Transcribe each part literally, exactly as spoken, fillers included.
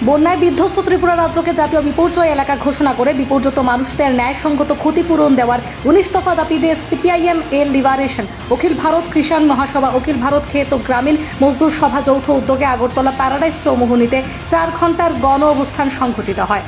বন্যায় বিধ্বস্ত ত্রিপুরা রাজ্যকে জাতীয় বিপর্যয় এলাকা ঘোষণা করে বিপর্যস্ত মানুষদের ন্যায়সঙ্গত ক্ষতিপূরণ দেওয়ার উনিশ দফা দাবি দিয়ে সিপিআইএম এর লিবারেশন অখিল ভারত কিষাণ মহাসভা অখিল ভারত ক্ষেত ও গ্রামীণ মজদুর সভা যৌথ উদ্যোগে আগরতলা প্যারাডাইস চৌমুহনীতে চার ঘন্টার গণ অবস্থান সংঘটিত হয়।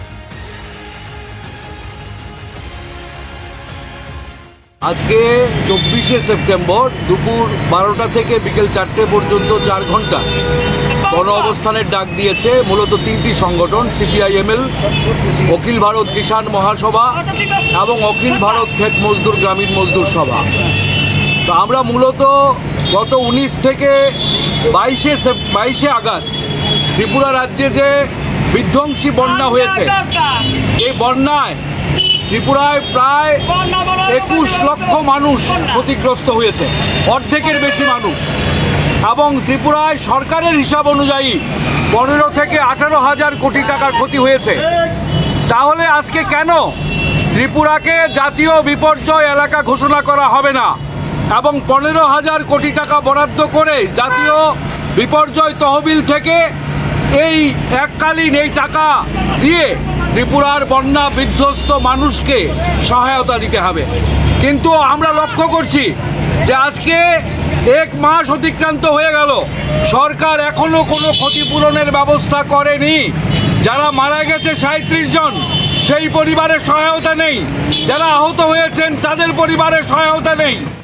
আজকে চব্বিশে সেপ্টেম্বর দুপুর বারোটা থেকে বিকেল চারটে পর্যন্ত চার ঘন্টা গণ অবস্থানের ডাক দিয়েছে মূলত তিনটি সংগঠন, সিপিআইএমএল, অখিল ভারত কিষাণ মহাসভা এবং অখিল ভারত ক্ষেত মজদুর গ্রামীণ মজদুর সভা। তো আমরা মূলত গত উনিশ থেকে বাইশে বাইশে আগস্ট ত্রিপুরা রাজ্যে যে বিধ্বংসী বন্যা হয়েছে, এই বন্যায় ত্রিপুরায় প্রায় একুশ লক্ষ মানুষ ক্ষতিগ্রস্ত হয়েছে, অর্ধেকের বেশি মানুষ। এবং ত্রিপুরায় সরকারের হিসাব অনুযায়ী পনেরো থেকে আঠারো হাজার কোটি টাকার ক্ষতি হয়েছে। তাহলে আজকে কেন ত্রিপুরাকে জাতীয় বিপর্যয় এলাকা ঘোষণা করা হবে না এবং পনেরো হাজার কোটি টাকা বরাদ্দ করে জাতীয় বিপর্যয় তহবিল থেকে এই এককালীন এই টাকা দিয়ে ত্রিপুরার বন্যা বিধ্বস্ত মানুষকে সহায়তা দিতে হবে? কিন্তু আমরা লক্ষ্য করছি যে আজকে এক মাস অতিক্রান্ত হয়ে গেল, সরকার এখনো কোনো ক্ষতিপূরণের ব্যবস্থা করেনি। যারা মারা গেছে সাঁইত্রিশ জন, সেই পরিবারের সহায়তা নেই। যারা আহত হয়েছেন তাদের পরিবারের সহায়তা নেই।